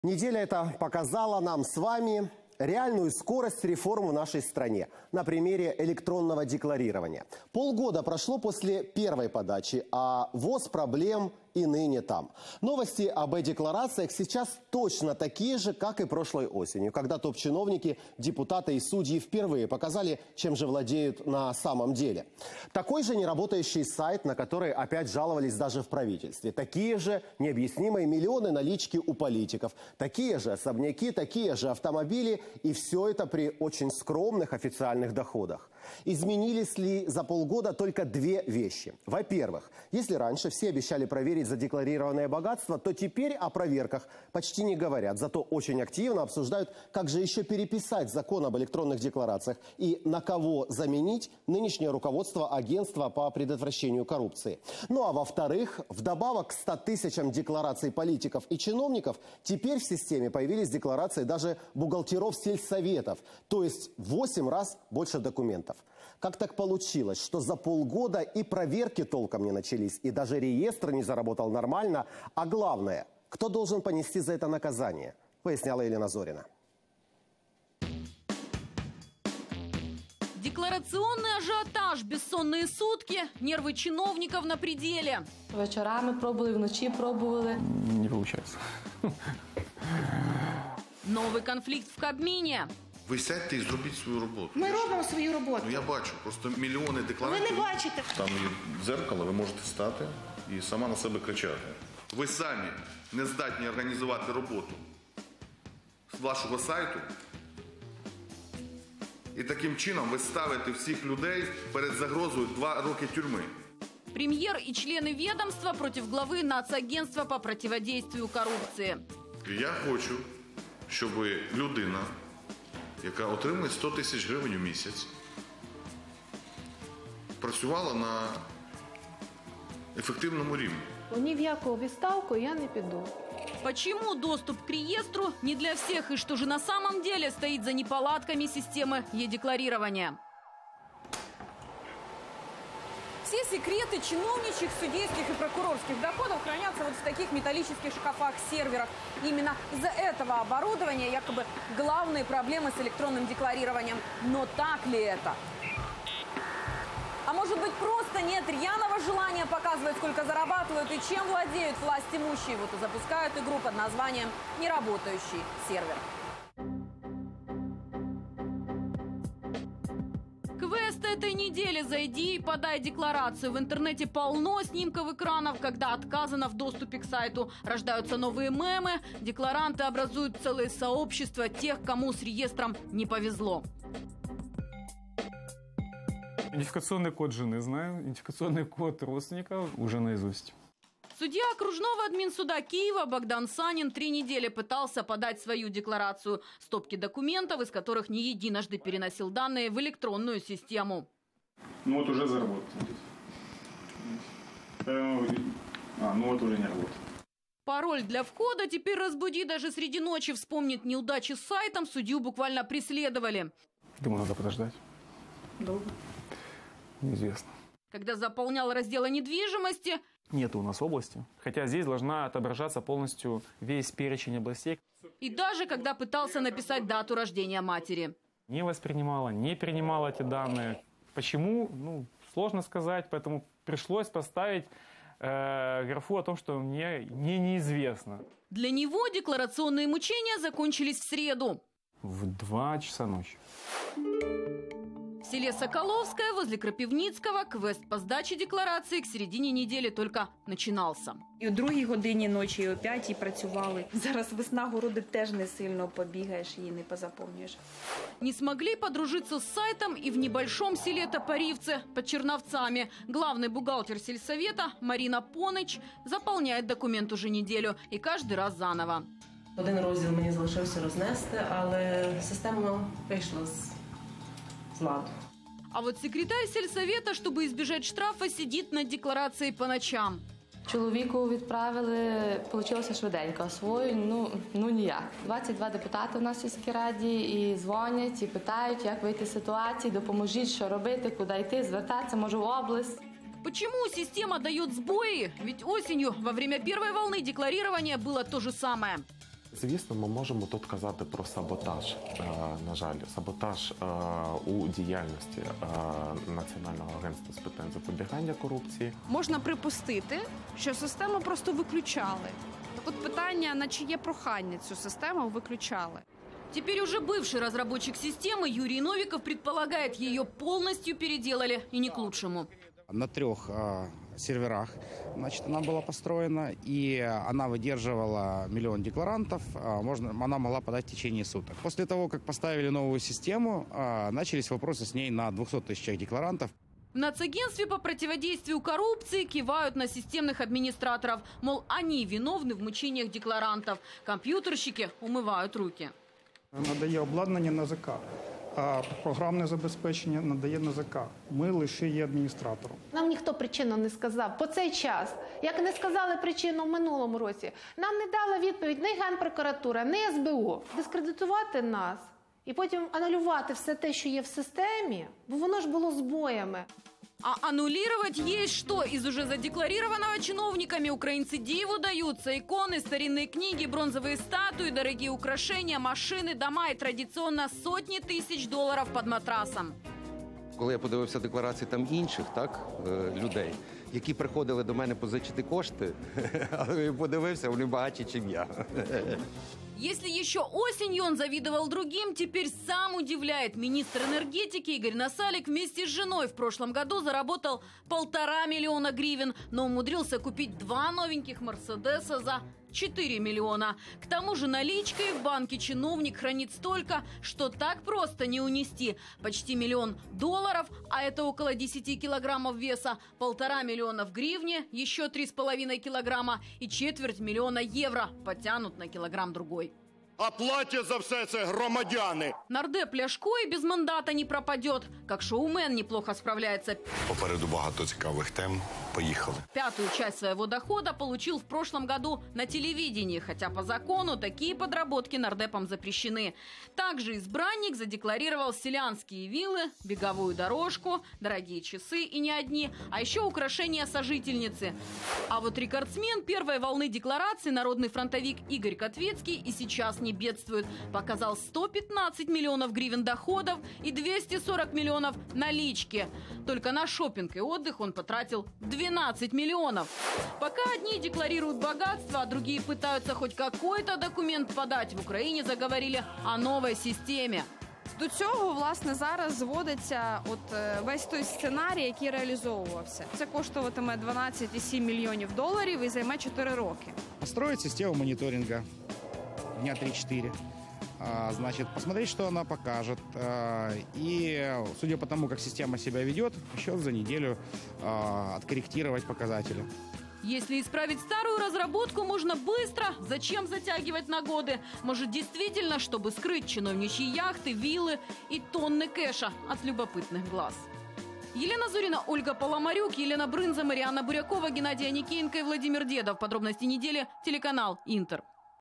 Неделя эта показала нам с вами реальную скорость реформ в нашей стране на примере электронного декларирования. Полгода прошло после первой подачи, а ВОЗ проблем и ныне там. Новости об e-декларациях сейчас точно такие же, как и прошлой осенью, когда топ-чиновники, депутаты и судьи впервые показали, чем же владеют на самом деле. Такой же неработающий сайт, на который опять жаловались даже в правительстве. Такие же необъяснимые миллионы налички у политиков. Такие же особняки, такие же автомобили. И все это при очень скромных официальных доходах. Изменились ли за полгода только две вещи? Во-первых, если раньше все обещали проверить задекларированное богатство, то теперь о проверках почти не говорят. Зато очень активно обсуждают, как же еще переписать закон об электронных декларациях и на кого заменить нынешнее руководство агентства по предотвращению коррупции. Ну а во-вторых, вдобавок к 100 тысячам деклараций политиков и чиновников, теперь в системе появились декларации даже бухгалтеров сельсоветов, то есть в 8 раз больше документов. Как так получилось, что за полгода и проверки толком не начались, и даже реестр не заработал нормально, а главное, кто должен понести за это наказание, поясняла Елена Зорина. Декларационный ажиотаж, бессонные сутки, нервы чиновников на пределе. Вечерами пробовали, вночі пробовали. Не получается. Новый конфликт в Кабмине. Ви сядьте і зробіть свою роботу. Ми робимо свою роботу. Ну я бачу, просто мільйони декларацій. Ви не бачите. Там є дзеркало, ви можете стати і сама на себе кричати. Ви самі не здатні організувати роботу з вашого сайту. І таким чином ви ставите всіх людей перед загрозою 2 роки тюрми. Премьер и члены ведомства против главы Нацагентства по противодействию коррупции. Я хочу, щоб людина, яка отримує 100 тисяч гривень у місяць, працювала на ефективному рівні. Ні в яку відставку я не піду. Почему доступ к реестру не для всех и что же на самом деле стоит за неполадками системы е-декларирования? Все секреты чиновничьих, судейских и прокурорских доходов хранятся вот в таких металлических шкафах-серверах. Именно из-за этого оборудования якобы главные проблемы с электронным декларированием. Но так ли это? А может быть, просто нет рьяного желания показывать, сколько зарабатывают и чем владеют власть имущие? Вот и запускают игру под названием «Неработающий сервер». Квест этой недели. Зайди и подай декларацию. В интернете полно снимков экранов, когда отказано в доступе к сайту. Рождаются новые мемы. Декларанты образуют целые сообщества тех, кому с реестром не повезло. Идентификационный код жены знаю, идентификационный код родственника уже наизусть. Судья окружного админсуда Киева Богдан Санин 3 недели пытался подать свою декларацию. Стопки документов, из которых не единожды переносил данные в электронную систему. Ну вот уже заработал. Ну вот уже не работает. Пароль для входа теперь разбуди даже среди ночи. Вспомнит неудачи с сайтом, судью буквально преследовали. Думаю, надо подождать. Долго? Неизвестно. Когда заполнял раздел о недвижимости... Нет у нас области. Хотя здесь должна отображаться полностью весь перечень областей. И даже когда пытался написать дату рождения матери. Не воспринимала, не принимала эти данные. Почему? Ну, сложно сказать, поэтому пришлось поставить графу о том, что мне неизвестно. Для него декларационные мучения закончились в среду. В 2 часа ночи. В селе Соколовское возле Крапивницкого квест по сдаче декларации к середине недели только начинался. І о 2 годині ночі, і о 5 працювали. Зараз весна, городи теж не сильно побігаєш і не позаповнюєш. Не смогли подружиться с сайтом и в небольшом селе Топоривце под Черновцами. Главный бухгалтер сельсовета Марина Поныч заполняет документ уже неделю и каждый раз заново. Один розділ мені залишився рознести, але система вийшла з ладу. А вот секретарь сельсовета, чтобы избежать штрафа, сидит над декларацией по ночам. Чоловіку відправили, вийшло швиденько, а свою, ну ніяк. 22 депутати у нас в сільській раді і дзвонять, і питають, як вийти з ситуації, допоможіть, що робити, куди йти, звертатися, може в область. Почему система дает сбои? Ведь осенью, во время первой волны декларирования, было то же самое. Звісно, ми можемо тут казати про саботаж, на жаль, саботаж у діяльності Національного агентства з питань запобігання корупції. Можна припустити, що систему просто виключали. Так от питання, на чиє прохання цю систему виключали. Теперь уже бывший разработчик системы Юрий Новиков предполагает, ее полностью переделали и не к лучшему. На 3 серверах, значит, она была построена, и она выдерживала 1 миллион декларантов, она могла подать в течение суток. После того, как поставили новую систему, начались вопросы с ней на 200 тысячах декларантов. В Нацагентстве по противодействию коррупции кивают на системных администраторов. Мол, они виновны в мучениях декларантов. Компьютерщики умывают руки. Надає обладнання НАЗК, а програмне забезпечення надає НАЗК. Ми лише є адміністратором. Нам ніхто причину не сказав по цей час. Як не сказали причину в минулому році, нам не дала відповідь ні Генпрокуратура, ні СБУ. Дискредитувати нас і потім анулювати все те, що є в системі, бо воно ж було збоями. А аннулировать есть что. Из уже задекларированного чиновниками украинцы диву даются. Иконы, старинные книги, бронзовые статуи, дорогие украшения, машины, дома и традиционно сотни тысяч долларов под матрасом. Коли я подивився декларації там інших людей, які приходили до мене позичити кошти, але подивився, вони багатші, ніж я. Если еще осенью он завидовал другим, теперь сам удивляет. Министр энергетики Игорь Насалик вместе с женой в прошлом году заработал 1,5 миллиона гривен, но умудрился купить 2 новеньких «Мерседеса» за 4 миллиона. К тому же наличкой в банке чиновник хранит столько, что так просто не унести. Почти $1 миллион, а это около 10 килограммов веса, 1,5 миллиона в гривне, еще 3,5 килограмма и $250 000 евро потянут на килограмм другой. А платять за все це громадяни. Нардеп Ляшко и без мандата не пропадет. Как шоумен неплохо справляется. Попереду багато цікавих тем. Поїхали. 5-ю часть своего дохода получил в прошлом году на телевидении, хотя по закону такие подработки нардепам запрещены. Также избранник задекларировал селянские виллы, беговую дорожку, дорогие часы и не одни, а еще украшения сожительницы. А вот рекордсмен первой волны декларации, народный фронтовик Игорь Котвецкий, и сейчас не бедствует. Показал 115 миллионов гривен доходов и 240 миллионов налички. Только на шопинг и отдых он потратил 12 миллионов. Пока одни декларируют богатство, а другие пытаются хоть какой-то документ подать, в Украине заговорили о новой системе. До цього, власне, зараз зводиться весь той сценарій, який реалізовувався. Це коштуватиме $12,7 мільйонів і займе 4 роки. Построить систему мониторинга дня 3-4. Значит, посмотреть, что она покажет. И, судя по тому, как система себя ведет, еще за неделю откорректировать показатели. Если исправить старую разработку можно быстро, зачем затягивать на годы? Может, действительно, чтобы скрыть чиновничьи яхты, виллы и тонны кэша от любопытных глаз? Елена Зорина, Ольга Поломарюк, Елена Брынза, Марианна Бурякова, Геннадий Аникеенко и Владимир Дедов. Подробности недели. Телеканал «Интер».